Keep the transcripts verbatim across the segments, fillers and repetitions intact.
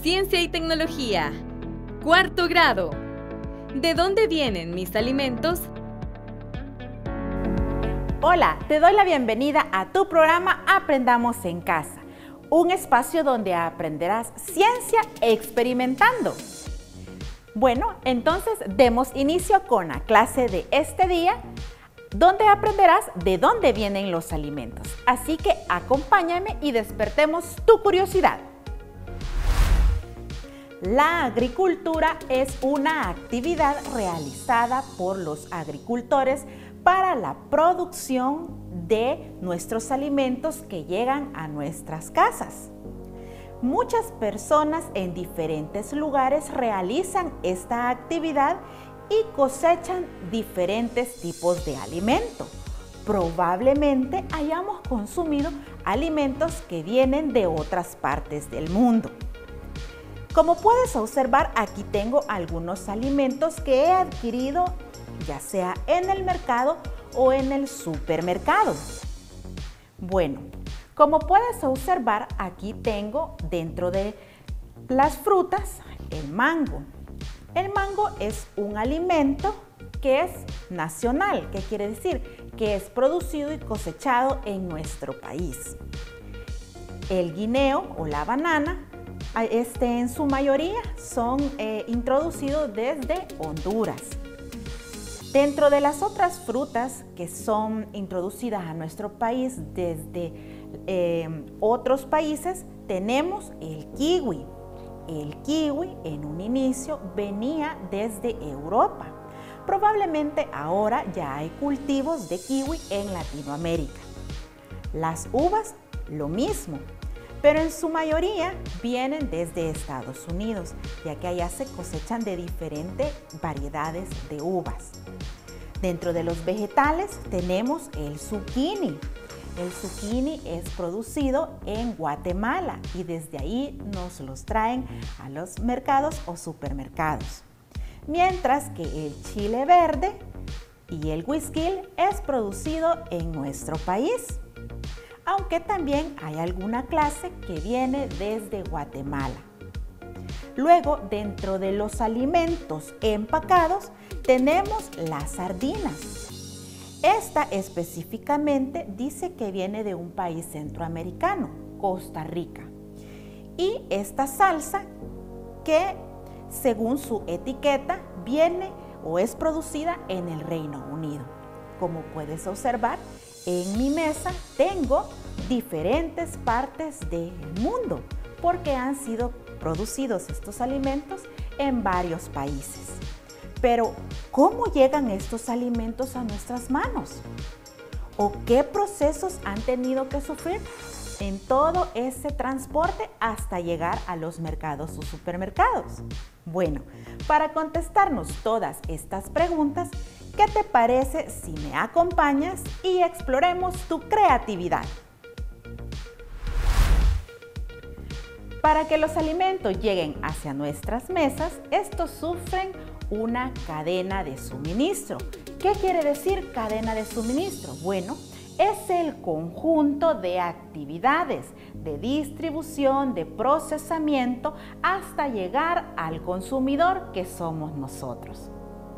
Ciencia y tecnología. Cuarto grado. ¿De dónde vienen mis alimentos? Hola, te doy la bienvenida a tu programa Aprendamos en Casa, un espacio donde aprenderás ciencia experimentando. Bueno, entonces demos inicio con la clase de este día, donde aprenderás de dónde vienen los alimentos. Así que acompáñame y despertemos tu curiosidad. La agricultura es una actividad realizada por los agricultores para la producción de nuestros alimentos que llegan a nuestras casas. Muchas personas en diferentes lugares realizan esta actividad y cosechan diferentes tipos de alimento. Probablemente hayamos consumido alimentos que vienen de otras partes del mundo. Como puedes observar, aquí tengo algunos alimentos que he adquirido ya sea en el mercado o en el supermercado. Bueno, como puedes observar, aquí tengo dentro de las frutas el mango. El mango es un alimento que es nacional, que quiere decir que es producido y cosechado en nuestro país. El guineo o la banana, este en su mayoría son eh, introducidos desde Honduras. Dentro de las otras frutas que son introducidas a nuestro país desde eh, otros países, tenemos el kiwi. El kiwi en un inicio venía desde Europa. Probablemente ahora ya hay cultivos de kiwi en Latinoamérica. Las uvas, lo mismo, pero en su mayoría vienen desde Estados Unidos, ya que allá se cosechan de diferentes variedades de uvas. Dentro de los vegetales tenemos el zucchini. El zucchini es producido en Guatemala y desde ahí nos los traen a los mercados o supermercados. Mientras que el chile verde y el güisquil es producido en nuestro país, aunque también hay alguna clase que viene desde Guatemala. Luego, dentro de los alimentos empacados, tenemos las sardinas. Esta específicamente dice que viene de un país centroamericano, Costa Rica. Y esta salsa que, según su etiqueta, viene o es producida en el Reino Unido. Como puedes observar, en mi mesa tengo diferentes partes del mundo porque han sido producidos estos alimentos en varios países. Pero, ¿cómo llegan estos alimentos a nuestras manos? ¿O qué procesos han tenido que sufrir en todo ese transporte hasta llegar a los mercados o supermercados? Bueno, para contestarnos todas estas preguntas, ¿qué te parece si me acompañas y exploremos tu creatividad? Para que los alimentos lleguen hacia nuestras mesas, estos sufren una cadena de suministro. ¿Qué quiere decir cadena de suministro? Bueno, es el conjunto de actividades de distribución, de procesamiento, hasta llegar al consumidor que somos nosotros.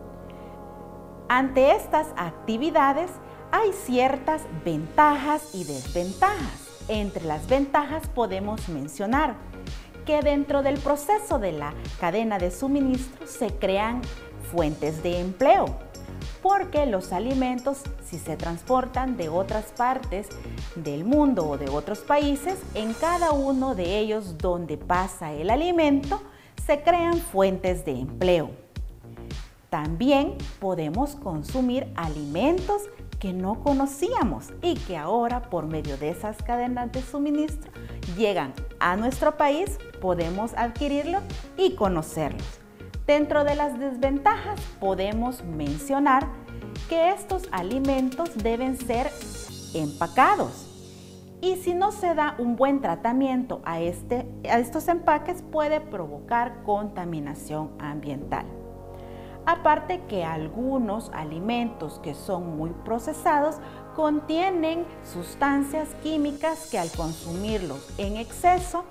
Ante estas actividades hay ciertas ventajas y desventajas. Entre las ventajas podemos mencionar que dentro del proceso de la cadena de suministro se crean fuentes de empleo, porque los alimentos, si se transportan de otras partes del mundo o de otros países, en cada uno de ellos donde pasa el alimento, se crean fuentes de empleo. También podemos consumir alimentos que no conocíamos y que ahora, por medio de esas cadenas de suministro, llegan a nuestro país, podemos adquirirlos y conocerlos. Dentro de las desventajas podemos mencionar que estos alimentos deben ser empacados. Y si no se da un buen tratamiento a, este, a estos empaques, puede provocar contaminación ambiental. Aparte que algunos alimentos que son muy procesados contienen sustancias químicas que al consumirlos en exceso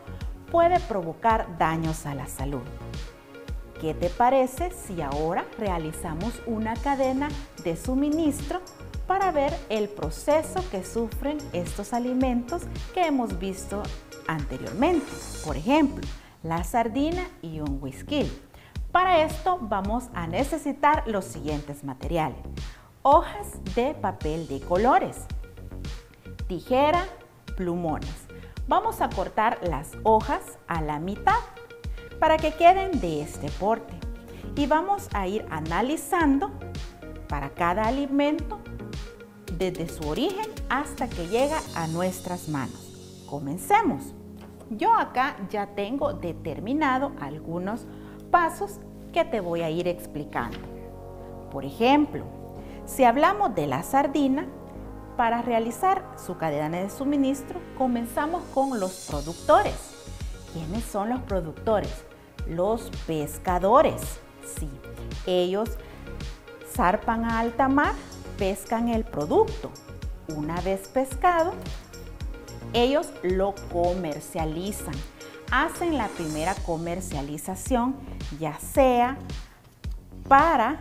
puede provocar daños a la salud. ¿Qué te parece si ahora realizamos una cadena de suministro para ver el proceso que sufren estos alimentos que hemos visto anteriormente? Por ejemplo, la sardina y un whisky. Para esto vamos a necesitar los siguientes materiales: hojas de papel de colores, tijera, plumones. Vamos a cortar las hojas a la mitad para que queden de este porte y vamos a ir analizando para cada alimento desde su origen hasta que llega a nuestras manos. Comencemos. Yo acá ya tengo determinado algunos pasos que te voy a ir explicando. Por ejemplo, si hablamos de la sardina, para realizar su cadena de suministro comenzamos con los productores. ¿Quiénes son los productores? Los pescadores. Sí, ellos zarpan a alta mar, pescan el producto. Una vez pescado, ellos lo comercializan. Hacen la primera comercialización, ya sea para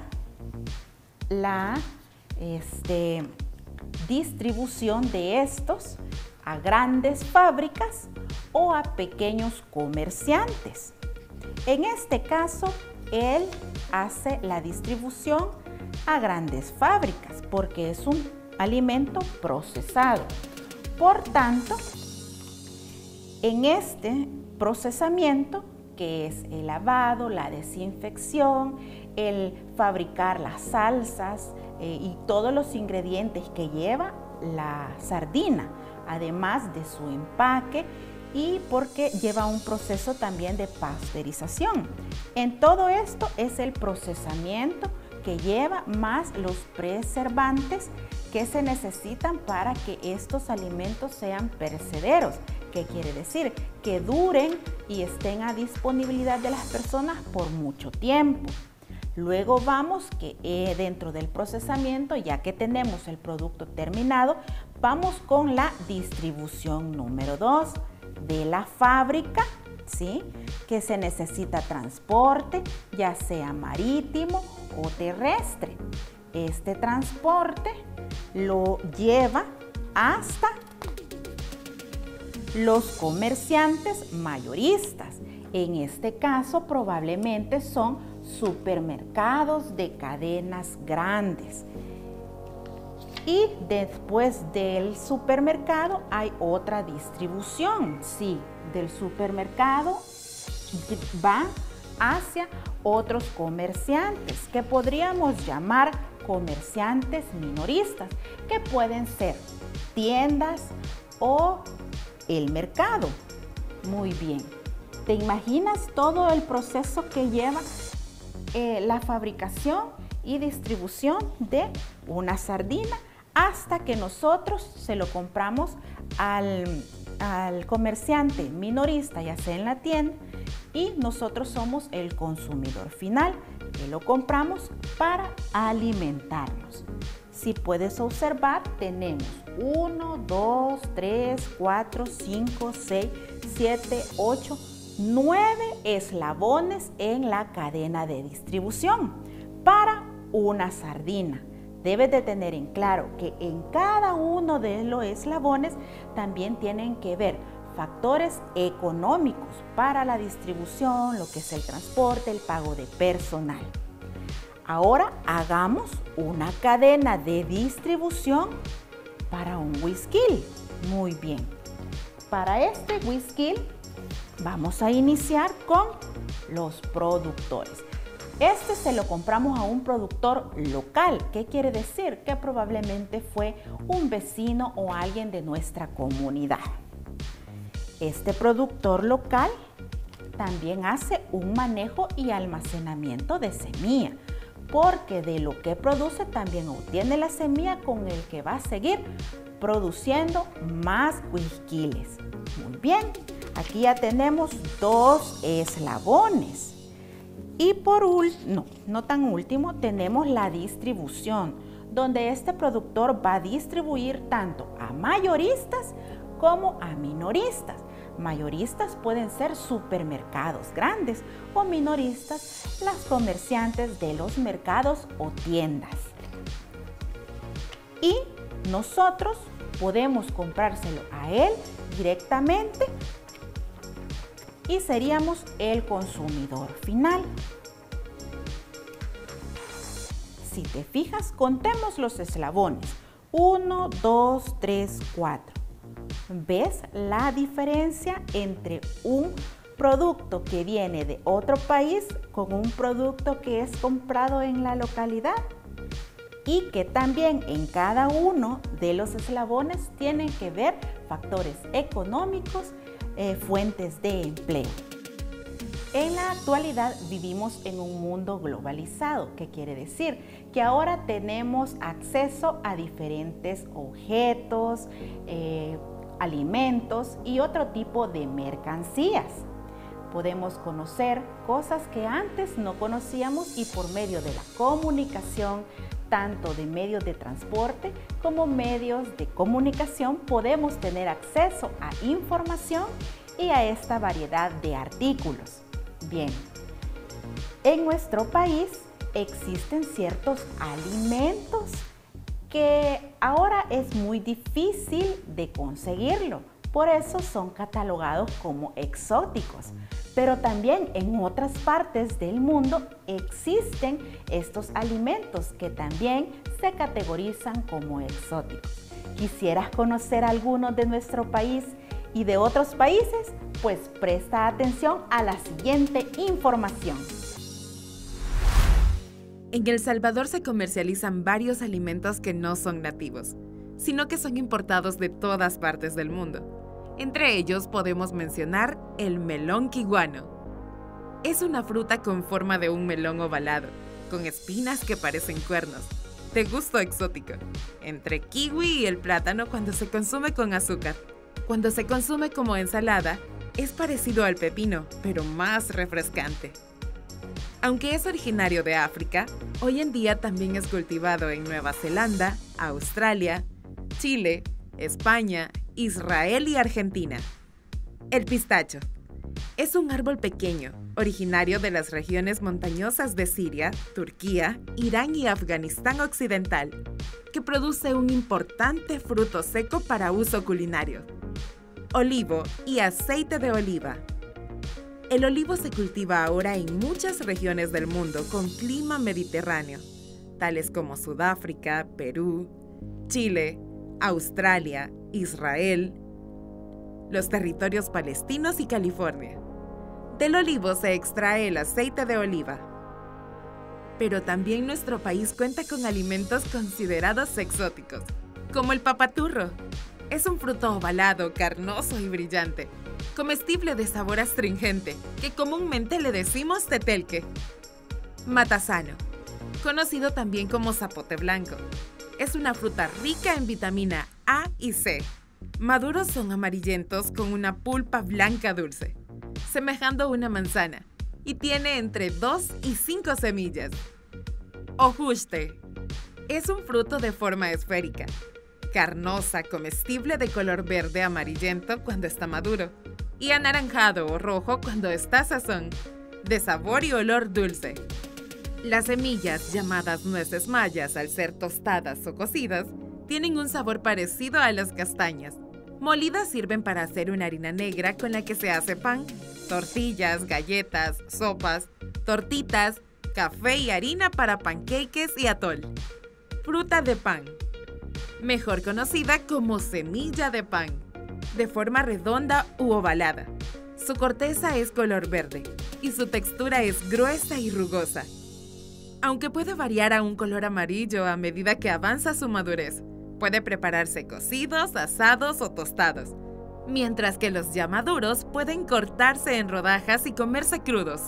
la este, distribución de estos a grandes fábricas o a pequeños comerciantes. En este caso, él hace la distribución a grandes fábricas porque es un alimento procesado. Por tanto, en este procesamiento, que es el lavado, la desinfección, el fabricar las salsas eh, y todos los ingredientes que lleva la sardina, además de su empaque y porque lleva un proceso también de pasteurización. En todo esto es el procesamiento que lleva más los preservantes que se necesitan para que estos alimentos sean perecederos. ¿Qué quiere decir? Que duren y estén a disponibilidad de las personas por mucho tiempo. Luego vamos que eh, dentro del procesamiento, ya que tenemos el producto terminado, vamos con la distribución número dos de la fábrica, ¿sí? Que se necesita transporte, ya sea marítimo o terrestre. Este transporte lo lleva hasta los comerciantes mayoristas. En este caso probablemente son supermercados de cadenas grandes. Y después del supermercado hay otra distribución. Sí, del supermercado va hacia otros comerciantes que podríamos llamar comerciantes minoristas, que pueden ser tiendas o el mercado. Muy bien. ¿Te imaginas todo el proceso que lleva eh, la fabricación y distribución de una sardina hasta que nosotros se lo compramos al, al comerciante minorista, ya sea en la tienda, y nosotros somos el consumidor final que lo compramos para alimentarnos? Si puedes observar, tenemos uno, dos, tres, cuatro, cinco, seis, siete, ocho, nueve eslabones en la cadena de distribución para una sardina. Debes de tener en claro que en cada uno de los eslabones también tienen que ver factores económicos para la distribución, lo que es el transporte, el pago de personal. Ahora hagamos una cadena de distribución para un whisky. Muy bien. Para este whisky vamos a iniciar con los productores. Este se lo compramos a un productor local. ¿Qué quiere decir? Que probablemente fue un vecino o alguien de nuestra comunidad. Este productor local también hace un manejo y almacenamiento de semilla, porque de lo que produce también obtiene la semilla con el que va a seguir produciendo más whiskyles. Muy bien, aquí ya tenemos dos eslabones. Y por último, no, no tan último, tenemos la distribución, donde este productor va a distribuir tanto a mayoristas como a minoristas. Mayoristas pueden ser supermercados grandes o minoristas las comerciantes de los mercados o tiendas. Y nosotros podemos comprárselo a él directamente y seríamos el consumidor final. Si te fijas, contemos los eslabones. uno, dos, tres, cuatro. ¿Ves la diferencia entre un producto que viene de otro país con un producto que es comprado en la localidad? Y que también en cada uno de los eslabones tienen que ver factores económicos, eh, fuentes de empleo. En la actualidad vivimos en un mundo globalizado, que quiere decir que ahora tenemos acceso a diferentes objetos, eh, alimentos y otro tipo de mercancías. Podemos conocer cosas que antes no conocíamos y por medio de la comunicación, tanto de medios de transporte como medios de comunicación, podemos tener acceso a información y a esta variedad de artículos. Bien, en nuestro país existen ciertos alimentos que ahora es muy difícil de conseguirlo, por eso son catalogados como exóticos. Pero también en otras partes del mundo existen estos alimentos que también se categorizan como exóticos. ¿Quisieras conocer algunos de nuestro país y de otros países? Pues presta atención a la siguiente información. En El Salvador se comercializan varios alimentos que no son nativos, sino que son importados de todas partes del mundo. Entre ellos podemos mencionar el melón kiwano. Es una fruta con forma de un melón ovalado, con espinas que parecen cuernos, de gusto exótico, entre kiwi y el plátano cuando se consume con azúcar. Cuando se consume como ensalada, es parecido al pepino, pero más refrescante. Aunque es originario de África, hoy en día también es cultivado en Nueva Zelanda, Australia, Chile, España, Israel y Argentina. El pistacho es un árbol pequeño, originario de las regiones montañosas de Siria, Turquía, Irán y Afganistán occidental, que produce un importante fruto seco para uso culinario. Olivo y aceite de oliva. El olivo se cultiva ahora en muchas regiones del mundo con clima mediterráneo, tales como Sudáfrica, Perú, Chile, Australia, Israel, los territorios palestinos y California. Del olivo se extrae el aceite de oliva. Pero también nuestro país cuenta con alimentos considerados exóticos, como el papaturro. Es un fruto ovalado, carnoso y brillante, comestible de sabor astringente, que comúnmente le decimos tetelque. Matasano, conocido también como zapote blanco. Es una fruta rica en vitamina A y C. Maduros son amarillentos con una pulpa blanca dulce, semejando a una manzana, y tiene entre dos y cinco semillas. Ojuste. Es un fruto de forma esférica, carnosa, comestible de color verde amarillento cuando está maduro, y anaranjado o rojo cuando está sazón, de sabor y olor dulce. Las semillas, llamadas nueces mayas al ser tostadas o cocidas, tienen un sabor parecido a las castañas. Molidas sirven para hacer una harina negra con la que se hace pan, tortillas, galletas, sopas, tortitas, café y harina para panqueques y atol. Fruta de pan, mejor conocida como semilla de pan, de forma redonda u ovalada. Su corteza es color verde y su textura es gruesa y rugosa, aunque puede variar a un color amarillo a medida que avanza su madurez. Puede prepararse cocidos, asados o tostados, mientras que los ya maduros pueden cortarse en rodajas y comerse crudos.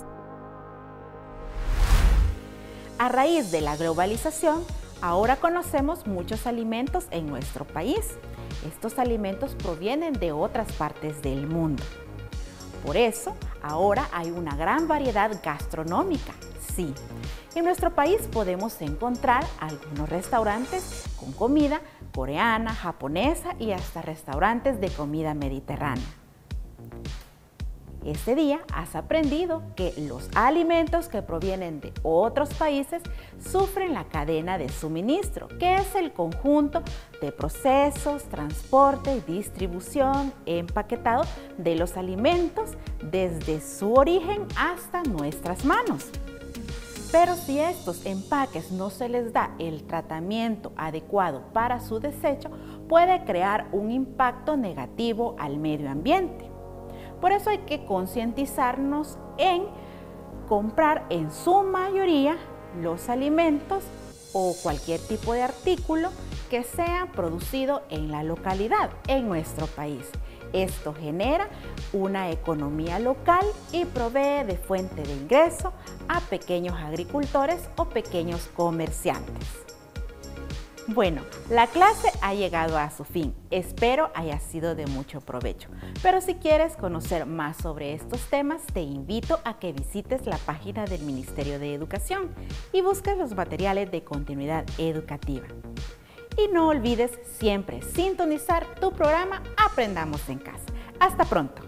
A raíz de la globalización, ahora conocemos muchos alimentos en nuestro país. Estos alimentos provienen de otras partes del mundo. Por eso, ahora hay una gran variedad gastronómica. Sí, en nuestro país podemos encontrar algunos restaurantes con comida coreana, japonesa y hasta restaurantes de comida mediterránea. Este día has aprendido que los alimentos que provienen de otros países sufren la cadena de suministro, que es el conjunto de procesos, transporte y distribución, empaquetado de los alimentos desde su origen hasta nuestras manos. Pero si a estos empaques no se les da el tratamiento adecuado para su desecho, puede crear un impacto negativo al medio ambiente. Por eso hay que concientizarnos en comprar en su mayoría los alimentos o cualquier tipo de artículo que sea producido en la localidad, en nuestro país. Esto genera una economía local y provee de fuente de ingreso a pequeños agricultores o pequeños comerciantes. Bueno, la clase ha llegado a su fin. Espero haya sido de mucho provecho. Pero si quieres conocer más sobre estos temas, te invito a que visites la página del Ministerio de Educación y busques los materiales de continuidad educativa. Y no olvides siempre sintonizar tu programa Aprendamos en Casa. Hasta pronto.